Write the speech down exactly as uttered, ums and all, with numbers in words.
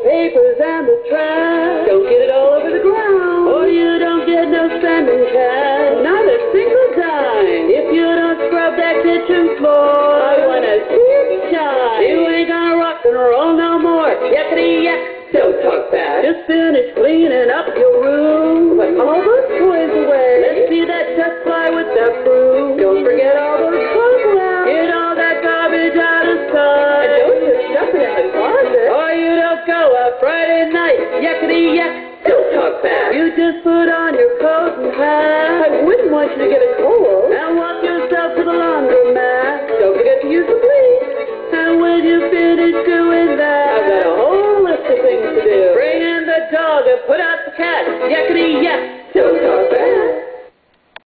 papers and the trash. Don't get it all over the ground, or you don't get no spending cash. Not a single dime if you don't scrub that kitchen floor. I wanna see it shine. You ain't gonna rock and roll no more. Yackity yak, don't talk back. Just finish cleaning up your room. Put all those toys away. Let's see that dust fly with that broom. Don't forget all those clothes out. Get all that garbage out of sight. And don't just stuff it in the closet. Or you don't go out Friday night. Yackity yak, don't talk back. You just put